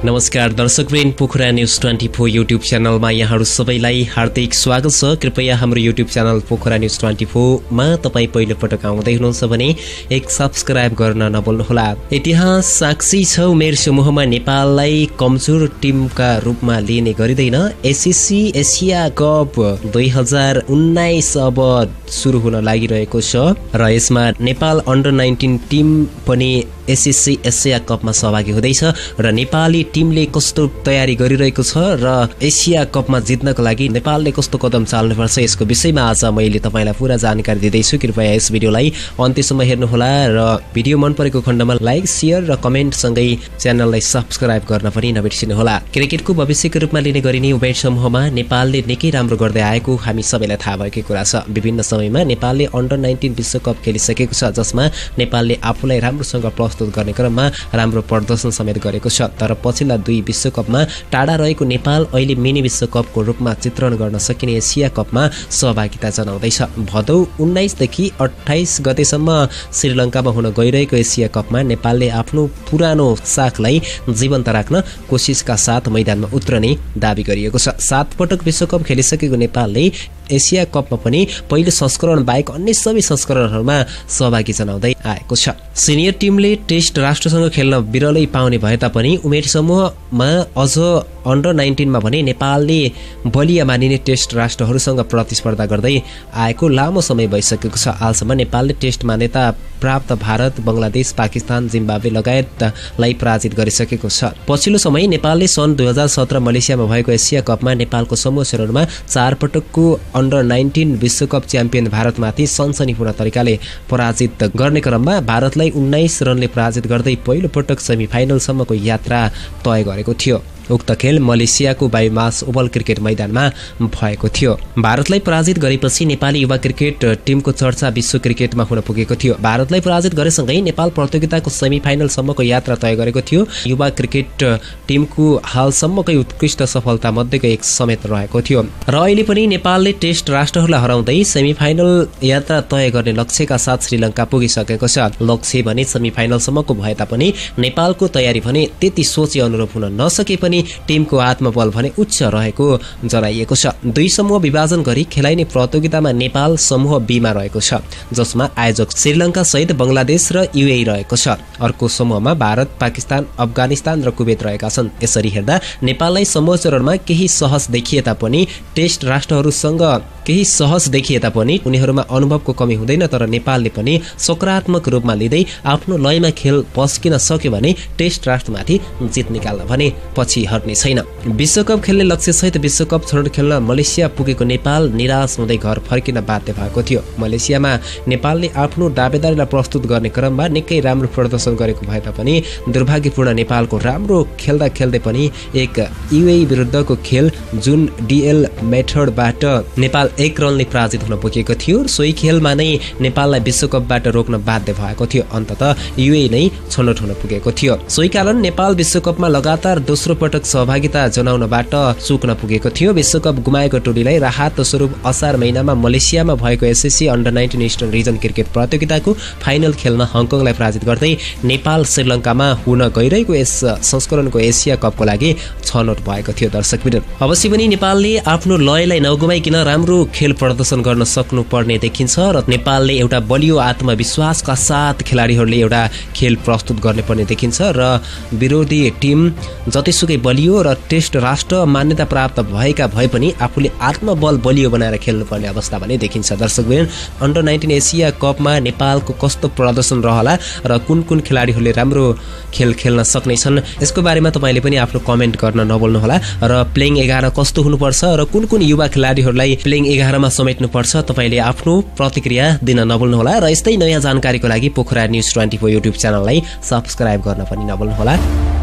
नमस्कार दर्शकवृन्द, Pokhara news 24 YouTube च्यानलमा यहाँहरू सबैलाई हार्दिक स्वागत छ। कृपया हाम्रो युट्युब च्यानल पोखरा न्यूज 24 मा तपाईँ पहिलो पटक आउँदै हुनुहुन्छ भने एक सब्स्क्राइब गर्न नभुल्नुहोला। इतिहास साक्षी छ, उमेर समूहमा नेपाललाई कमजोर टिमका रूपमा लिने गरिँदैन। एसएससी एसिया कप 2019 अब सुरु हुन लागिरहेको छ र यसमा नेपाल अन्डर 19 टिम पनि एसएससी एसिया कपमा सहभागी हुँदैछ र नेपाली टिमले कस्तो तयारी गरिरहेको छ र एसिया कपमा जित्नको लागि नेपालले कस्तो कदम चाल्नुपर्छ यसको विषयमा आज मैले तपाईलाई पूरा जानकारी दिँदैछु। कृपया यस भिडियोलाई अन्त्यसम्म हेर्नुहोला र भिडियो मन परेको खण्डमा लाइक, शेयर र कमेन्ट सँगै च्यानललाई सब्स्क्राइब गर्न पनि नबिर्सिनुहोला। क्रिकेटको भविष्यको रूपमा लिने गरिने उमेर समूहमा नेपालले निकै राम्रो गर्दै आएको हामी सबैलाई थाहा भएकै कुरा छ। विभिन्न समयमा नेपालले अन्डर 19 विश्वकप खेलिसकेको छ, जसमा नेपालले आफूलाई राम्रोसँग प्रस्तुत गर्ने क्रममा राम्रो प्रदर्शन समेत गरेको छ। तर पछिल्ला 2 विश्वकपमा टाढा रहेको नेपाल अहिले मिनी विश्वकपको रूपमा चित्रण गर्न सकिने एसिया कपमा सहभागिता जनाउँदैछ। भदौ 19 देखि 28 गतेसम्म श्रीलङ्कामा हुन गइरहेको एसिया कपमा नेपालले आफ्नो पुरानो साखलाई जीवन्त राख्न कोसिसका साथ मैदानमा उत्रने दाबी गरिएको छ। 7 पटक विश्वकप खेलिसकेको नेपालले एसिया कपमा पनि पहिलो संस्करण बाहेक अन्य सबै संस्करणहरूमा सहभागी जनाउँदै आएको छ। सिनियर टिमले टेस्ट राष्ट्रसँग खेल्न बिरलै पाउने भए तापनि उमेर समूहमा अझ अन्डर 19 मा भने नेपालले बलिया मानिने टेस्ट राष्ट्रहरूसँग प्रतिस्पर्धा गर्दै आएको लामो समय भइसकेको छ। हालसम्म नेपालले टेस्ट मान्यता प्राप्त भारत, बङ्गलादेश, पाकिस्तान, जिम्बाब्वे लगायतलाई पराजित गरिसकेको छ। पछिल्लो समय नेपालले सन् 2017 मलेसियामा भएको एसिया कपमा नेपालको समूह चरणमा 4 पटकको अन्डर 19 विश्वकप च्याम्पियन भारतमाथि सनसनीपूर्ण तरिकाले पराजित गर्ने क्रममा भारतलाई 19 रनले पराजित गर्दै पहिलो पटक सेमिफाइनलसम्मको यात्रा तय गरेको थियो। उक्त खेल मलेसियाको बायुमास ओभल क्रिकेट मैदानमा भएको थियो। भारतलाई पराजित गरेपछि नेपाली युवा क्रिकेट टिमको चर्चा विश्व क्रिकेटमा हुन पुगेको थियो। भारतलाई पराजित गरेसँगै नेपाल प्रतियोगिताको सेमिफाइनलसम्मको यात्रा तय गरेको थियो। युवा क्रिकेट टिमको हालसम्मकै उत्कृष्ट सफलता मध्येको एक समेत रहेको थियो र अहिले पनि नेपालले टेस्ट राष्ट्रहरूलाई हराउँदै सेमिफाइनल यात्रा तय गर्ने लक्ष्यका साथ श्रीलङ्का पुगिसकेको छ। लक्ष्य भने सेमिफाइनलसम्मको भए तापनि नेपालको तयारी भने त्यति सोचे अनुरूप हुन नसके पनि टिमको आत्मबल भने उच्च रहेको जनाइएको छ। 2 समूह विभाजन गरी खेलाइने प्रतियोगितामा नेपाल समूह बी मा रहेको छ, जसमा आयोजक श्रीलङ्का सहित बङ्गलादेश र युएई रहेको छ। अर्को समूहमा भारत, पाकिस्तान, अफगानिस्तान र कुवेत रहेका छन्। यसरी हेर्दा नेपाललाई समूह चरणमा केही सहज देखिए तापनि टेस्ट राष्ट्रहरूसँग केही सहज देखिए तापनि उनीहरूमा अनुभवको कमी हुँदैन। तर नेपालले पनि सकारात्मक रूपमा लिँदै आफ्नो लयमा खेल पस्किन सक्यो भने टेस्ट राष्ट्रमाथि जित निकाल्न भने पछि हट्ने छैन। विश्वकप खेल्ने लक्ष्यसहित विश्वकप छोडेर खेल्न मलेसिया पुगेको नेपाल निराश हुँदै घर फर्किन बाध्य भएको थियो। मलेसियामा नेपालले आफ्नो दावेदारीलाई प्रस्तुत गर्ने क्रममा निकै राम्रो प्रदर्शन गरेको भए तापनि दुर्भाग्यपूर्ण नेपालको राम्रो खेल्दा खेल्दै पनि एक युएई विरुद्धको खेल जुन डिएल मेथडबाट नेपाल 1 रनले पराजित हुन पुगेको थियो। सोही खेलमा नै नेपाललाई विश्वकपबाट रोक्न बाध्य भएको थियो। अन्ततः युएई नै छनौट हुन पुगेको थियो। सोही कारण नेपाल विश्वकपमा लगातार दोस्रो पटक सहभागिता जनाउनबाट चुक्न पुगेको थियो। विश्वकप गुमाएको टोलीलाई राहत स्वरूप असार महिनामा मलेसियामा भएको SSC under 19 eastern region cricket प्रतियोगिताको फाइनल खेलमा हङकङलाई पराजित गर्दै नेपाल श्रीलङ्कामा हुन गइरहेको यस संस्करणको एसिया कपको लागि छनौट भएको थियो। दर्शकवृन्द, अवश्य पनि नेपालले आफ्नो लयलाई नगुमाइकिन राम्रो खेल प्रदर्शन गर्न सक्नुपर्ने देखिन्छ र नेपालले एउटा बलियो आत्मविश्वासका साथ खेलाडीहरूले एउटा खेल प्रस्तुत गर्नुपर्ने देखिन्छ र विरोधी टिम जतिसुकै बलियो र टेस्ट राष्ट्र मान्यता प्राप्त भएका भए पनि आफूले आत्मबल बलियो बनाएर खेल्नुपर्ने अवस्था भने देखिन्छ। दर्शकवृन्द, अन्डर 19 एसिया कपमा नेपालको कस्तो प्रदर्शन रहला र कुन कुन खेलाडीहरूले राम्रो खेल खेल्न सक्नेछन् यसको बारेमा तपाईँले पनि आफ्नो कमेन्ट गर्न नभुल्नुहोला र प्लेइङ 11 कस्तो हुनुपर्छ र कुन कुन युवा खेलाडीहरूलाई प्लेइङ 11 मा समेट्नुपर्छ तपाईँले आफ्नो प्रतिक्रिया दिन नभुल्नुहोला र यस्तै नयाँ जानकारीको लागि पोखरा न्यूज 24 युट्युब च्यानललाई सब्स्क्राइब गर्न पनि नभुल्नुहोला।